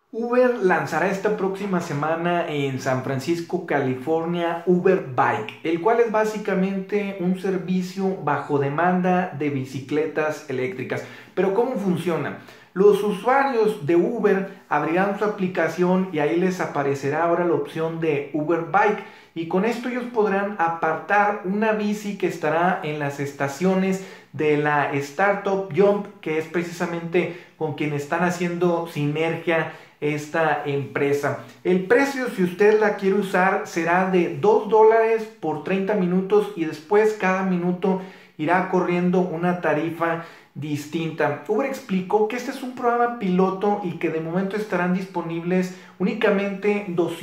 Uber lanzará esta próxima semana en San Francisco, California, Uber Bike, el cual es básicamente un servicio bajo demanda de bicicletas eléctricas. Pero ¿cómo funciona? Los usuarios de Uber abrirán su aplicación y ahí les aparecerá ahora la opción de Uber Bike, y con esto ellos podrán apartar una bici que estará en las estaciones de la Startup Jump, que es precisamente con quien están haciendo sinergia esta empresa. El precio, si usted la quiere usar, será de $2 por 30 minutos, y después cada minuto irá corriendo una tarifa distinta. Uber explicó que este es un programa piloto y que de momento estarán disponibles únicamente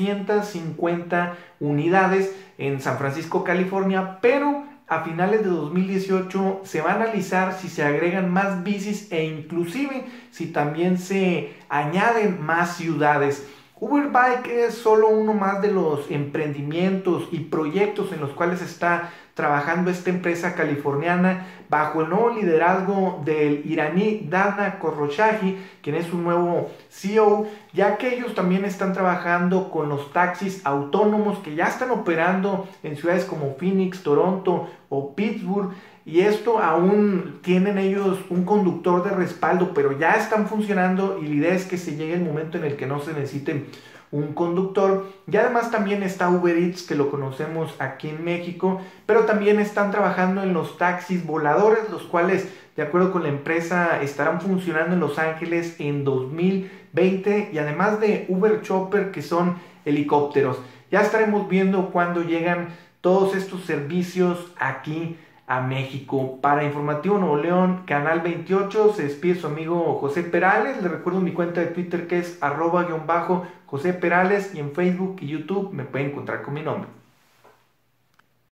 250 unidades en San Francisco, California, pero a finales de 2018 se va a analizar si se agregan más bicis e inclusive si también se añaden más ciudades. Uber Bike es solo uno más de los emprendimientos y proyectos en los cuales está trabajando esta empresa californiana bajo el nuevo liderazgo del iraní Dana Khosrowshahi, quien es su nuevo CEO, ya que ellos también están trabajando con los taxis autónomos que ya están operando en ciudades como Phoenix, Toronto o Pittsburgh. Y esto aún tienen ellos un conductor de respaldo, pero ya están funcionando, y la idea es que se llegue el momento en el que no se necesite un conductor. Y además también está Uber Eats, que lo conocemos aquí en México, pero también están trabajando en los taxis voladores, los cuales, de acuerdo con la empresa, estarán funcionando en Los Ángeles en 2020, y además de Uber Chopper, que son helicópteros. Ya estaremos viendo cuándo llegan todos estos servicios aquí a México. Para Informativo Nuevo León, Canal 28, se despide su amigo José Perales. Le recuerdo mi cuenta de Twitter, que es @José Perales, y en Facebook y YouTube me pueden encontrar con mi nombre.